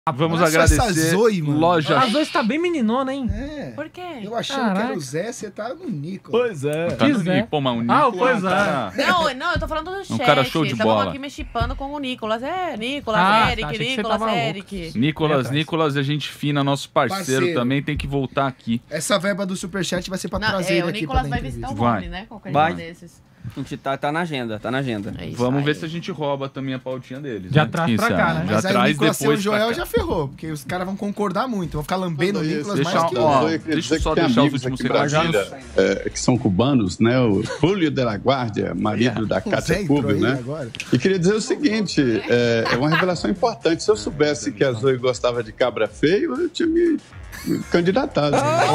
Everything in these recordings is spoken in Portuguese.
Vamos Olha só essa agradecer. Zoe, mano. Loja. A Zoe está bem meninona, hein? É. Por quê? Eu achando que era o Zé, você tá no Nicolas. Pois é. Tá no Pois é. Nico, pô, mas o Nico. pois é. Cara, Não, eu tô falando do chat. cara show de Estavam bola. aqui me chipando com o Nicolas. É, Nicolas, Ah, Eric, tá, achei que você Nicolas, tava Eric. Nicolas é gente fina, nosso parceiro também, tem que voltar aqui. Essa verba do Superchat vai ser pra trazer ele o aqui Nicolas pra vai dentro. visitar o Vai. Boni, né? Qualquer Vai. dia desses. A gente tá na agenda, tá na agenda. É isso Vamos aí. ver se a gente rouba também a pautinha deles. Já né? traz Quem pra sabe? cá, né? Já Mas aí o traz Nicolas sem o depois pra Joel cá. já ferrou, porque os caras vão concordar muito, vão ficar lambendo o Nicolas Deixa, mais que ó, eu. deixa eu só tem deixar os amigos últimos aqui em recados. Brasília, que são cubanos, né? O Julio de la Guardia, marido da O Zé Cátia entrou Cubio, aí né? agora. E queria dizer o seguinte, é uma revelação importante. Se eu soubesse que a Zoe gostava de cabra feio, eu tinha me candidatado.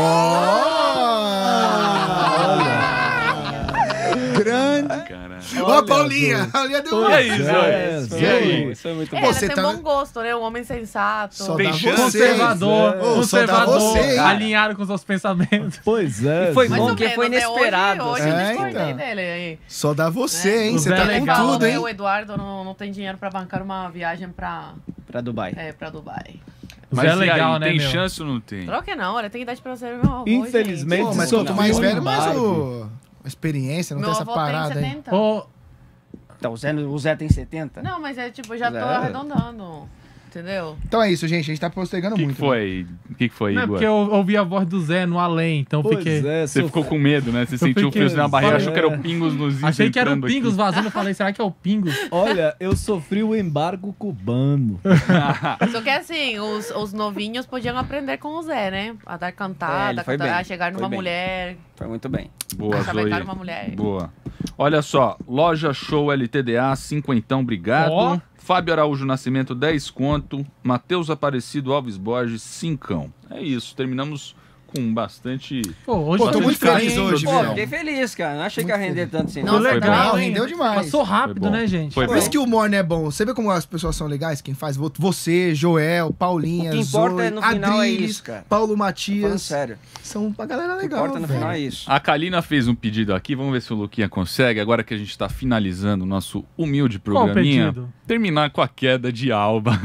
Grande. Cara. Ó, Paulinha! A Paulinha deu um. E aí, Zoe? E aí? Isso é muito É, bom. ela Você tem tá- bom gosto, né? Um homem sensato. Só Tem dá chance? você. Conservador, Ô, só dá conservador, você, hein? alinhado com os seus pensamentos. Pois é. E foi Mais bom ou porque menos, foi né? inesperado. Hoje eu É, discordei então. dele aí. Só dá você, hein? O Você Zé tá é com legal, tudo, hein? O Eduardo não tem dinheiro pra bancar uma viagem pra Dubai. Dubai. O Mas Zé é e legal, aí, né, tem meu? chance ou não tem? Troca não, olha, tem idade pra ser meu avô, Infelizmente, Pô, mas Sou quanto mais filho velho, mais Barbie. a experiência, não Meu tem essa avô parada tem aí. 70. Ô, Então, o Zé tem 70? Não, mas é tipo, já tô É. arredondando. Entendeu? Então é isso, gente. A gente tá postergando O que muito. foi? O que foi, não, é Igor? porque eu ouvi a voz do Zé no além, então eu fiquei... Você ficou com medo, né? Você sentiu o fiquei- frio na barriga, Falei- achou que era o Pingos nos Achei que era o entrando Pingos aqui. vazando, eu falei, será que é o Pingos? Olha, eu sofri o embargo cubano. Só que assim, os novinhos podiam aprender com o Zé, né? A dar É, cantada, ele foi a bem, chegar foi numa bem. mulher, Foi muito bem. Boa, a chavecar Zoe. uma mulher. Boa. Olha só, Loja Show LTDA, 50, obrigado. Ó. Fábio Araújo Nascimento, 10 conto. Matheus Aparecido Alves Borges, 5. É isso, terminamos com bastante... Pô, hoje Pô, tô foi muito carinho, feliz hein? hoje, Pô, velho. fiquei feliz, cara. Não achei que ia render tanto assim. Não, Foi Nossa, legal, também, hein? rendeu demais. Passou rápido, Foi bom. né, gente? Foi Por bom. isso que o humor não é bom. Você vê como as pessoas são legais? Quem faz? Você, Joel, Paulinha, O que importa Zoe, é no final é Adriles, isso, cara. Paulo Falando Matias. sério. São uma galera O que legal. importa no velho. final é isso. A Kalina fez um pedido aqui, vamos ver se o Luquinha consegue, agora que a gente está finalizando o nosso humilde Qual o programinha, pedido? terminar com a queda de Alba.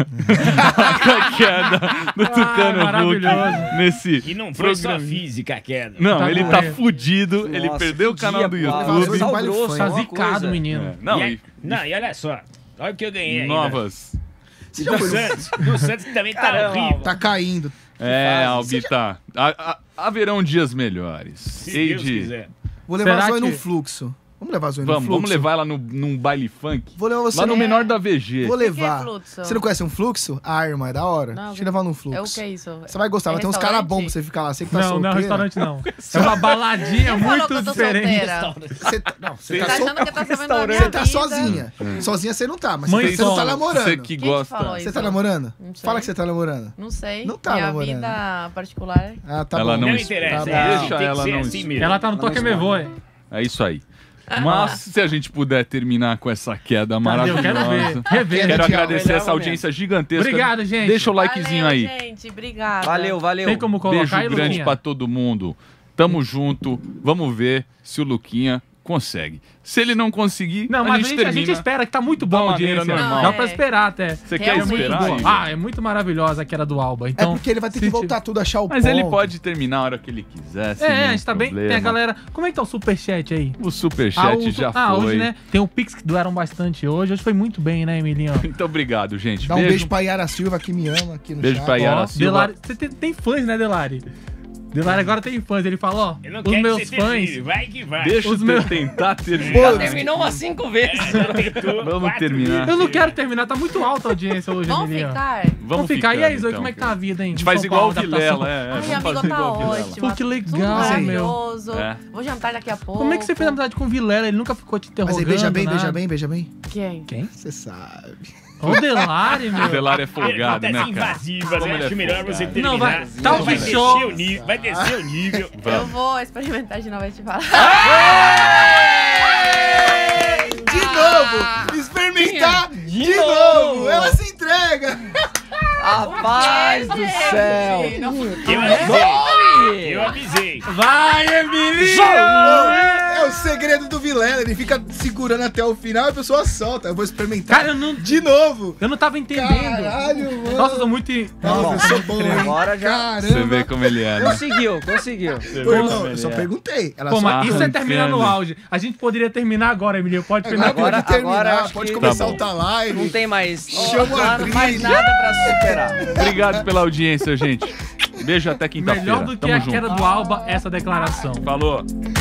Com a queda do Tucano maravilhoso. Hulk nesse E não foi só programa. física a queda. Não, Tá ele bom, tá é. fudido, ele Nossa, perdeu o que canal do dia, Paulo. YouTube. Sal Sal grosso, grosso, Tá alguma zicado, coisa. menino. É, não, e olha só. Olha o que eu ganhei ainda. novas. Você E já do foi no- Santos. Do Santos também tá Caramba, horrível. Tá caindo. É, fase. Albita. Haverão dias melhores. Se Hei Deus de- quiser. Vou levar Será a Zoe que- num fluxo. Vamos levar a Zoe num Vamos, fluxo? vamos levar ela num baile funk. Vou levar você Lá no num- menor da VG. Vou que é levar. fluxo? Você não conhece um fluxo? Ah, irmã, é da hora. Não, Deixa eu levar num fluxo. É o que é isso? Você vai gostar, É vai ter uns caras restaurante? bons pra você ficar lá. Você que tá Não, não é solteira. restaurante, não. É uma baladinha Quem falou muito que eu tô diferente. solteira? Você tá, não, você Tá tá, achando que tá sabendo da minha você tá vida? sozinha. Sozinha você não tá, mas Mãe você não tá solo. namorando. Você que Quem te gosta. falou Você isso? tá namorando? Não sei. Fala que você tá namorando. Não sei. Não tá Minha namorando. vida particular. Ah, tá Ela bom. não Não espera. interessa. Tá é, bom. tem que Ela ser não assim espera. mesmo. Ela tá no Toque Me Voe. É isso aí. Mas se a gente puder terminar com essa queda Eu maravilhosa. quero ver. Rever. Quero Tchau. agradecer Melhor essa momento. audiência gigantesca. Obrigado, gente. Deixa o likezinho Valeu, aí. gente. Obrigada. Valeu, valeu. Tem como colocar Beijo aí, grande Luquinha? pra todo mundo. Tamo junto. Vamos ver se o Luquinha consegue. Se ele não conseguir, Não, a mas gente termina. a gente espera que tá muito bom a maneira audiência. normal. Dá pra esperar até. Você quer Realmente. esperar? Boa. Igor? Ah, é muito maravilhosa a queda do Alba. É Então, porque ele vai ter se que voltar tudo, achar o Mas ponto. ele pode terminar a hora que ele quiser. sem É, a nenhum gente tá bem. problema. Tem a galera. Como é que tá o superchat aí? O superchat já foi. hoje, né? Tem o Pix que doaram bastante hoje. Hoje foi muito bem, né, Emilinho? Muito obrigado, gente. Dá um beijo pra Yara Silva, que me ama aqui no Beijo chat. pra Yara Ó, Silva. Delari, você tem fãs, né, Delari? Delari agora tem fãs. Ele fala, ó, Eu não os quero meus que você fãs. termine. Vai que vai. Deixa Os eu meus- tentar terminar. Terminou umas 5 vezes. Já tentou Vamos 4 terminar. vezes. Eu não quero terminar, tá muito alta a audiência hoje, Vamos Emilinho. ficar? Vamos ficar. E aí, Zoe, então, como é que tá a vida, hein? A gente faz igual o Vilela, Ai, vamos amigo, fazer tá igual o Vilela. ótimo. Pô, que legal, Tudo meu. maravilhoso. É. Vou jantar daqui a pouco. Como é que você fez amizade com o Vilela? Ele nunca ficou te Mas interrogando. aí, beija bem, nada. beija bem, beija bem. Quem? Quem? Você sabe. O Delari, meu. O Delari é folgado, né, Perguntas cara? invasivas, Como eu ele é acho melhor você folgado. terminar. Não, vai- talk vai show. descer o nível, vai descer o nível. Eu vou experimentar de novo e te falar. De novo! Experimentar de novo! Ela se entrega! Rapaz do céu. Não, Eu avisei. Eu avisei. Vai, Emílio! É o segredo do Vilela, ele fica segurando até o final e a pessoa solta. Eu vou experimentar Cara, de novo. eu não tava entendendo. Caralho, mano. Nossa, eu tô muito... Nossa, eu sou bom, hein? Agora já Caramba. Você vê como ele é, né? conseguiu. Ô, irmão, eu só perguntei. Ela Pô, só mas isso é terminar no arrancando. auge. A gente poderia terminar agora, Emílio. Pode terminar Agora Agora- pode terminar, agora acho pode que- começar Tá bom. outra live. não tem mais, Chama a mais trilha. nada pra superar. Obrigado pela audiência, gente. Beijo até quinta-feira. Melhor do que Tamo a junto. queda do Alba, essa declaração. Falou.